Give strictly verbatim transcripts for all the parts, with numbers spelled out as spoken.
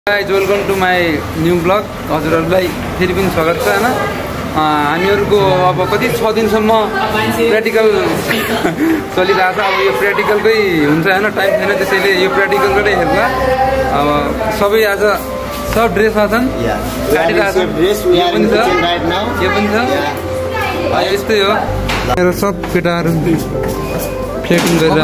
Guys, welcome to my new vlog. हजुरहरुलाई फेरि पनि स्वागत छ हैन। हामीहरुको अब कति छ दिनसम्म प्र्याक्टिकल चलिरहेछ। अब यो प्र्याक्टिकलकै हुन्छ हैन, टाइम छैन, त्यसैले यो प्र्याक्टिकलकै हेर्दा अब सबै आज सब ड्रेसमा छन्। काटिरहेछ यो पनि छ, यो पनि छ। यस्तै हो मेरो सब केटाहरु फ्लेटिङ गरेर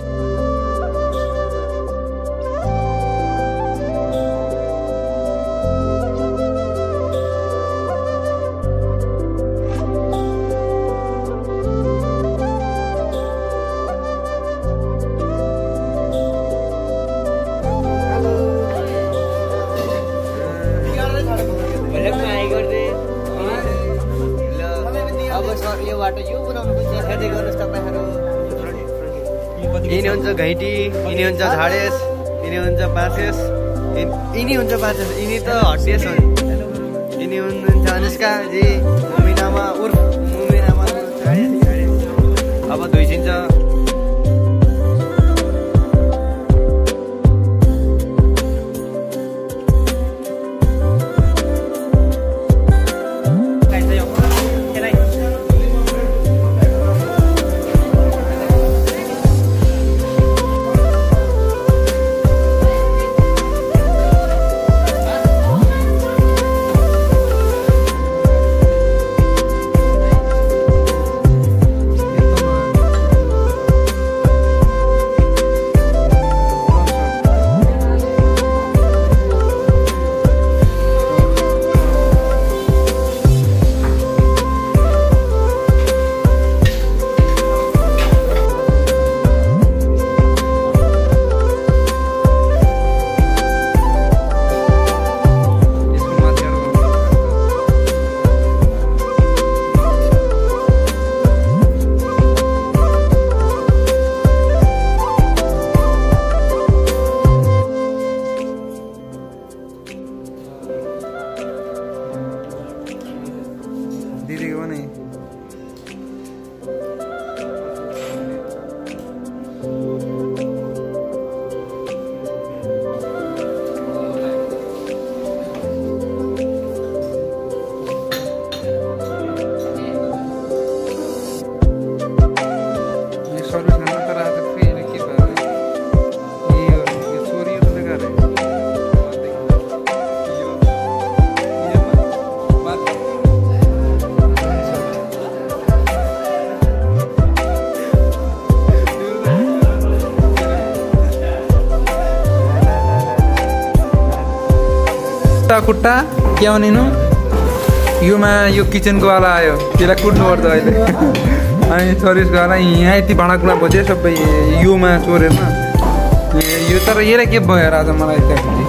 यिनी हुन्छ घैटी, यिनी हुन्छ झाडेस, यिनी हुन्छ पाँचेस, यिनी हुन्छ पाँचेस, यिनी त हटिएस हो। यिनी हुनुहुन्छ अनुष्का जी, मुमिनामा उर्फ मुमिनामा अब धुइसिन्छ। कुट्टा क्या भनिनु योमा यो किचनको वाला आयो, त्यसलाई कुट्नु पर्छ अहिले। अनि सर्भिसको वाला यहाँ यति भाँडाकुँडा बज्यो सबै योमा चोरेर यो। तर यसलाई के भयो आज मलाई